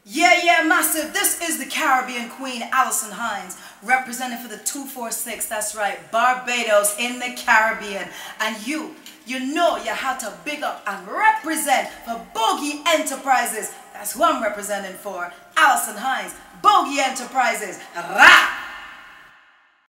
Yeah, massive. This is the Caribbean Queen, Alison Hinds, representing for the 246. That's right, Barbados in the Caribbean. And you know you have to big up and represent for Bogie Enterprises. That's who I'm representing for. Alison Hinds, Bogie Enterprises. Rah!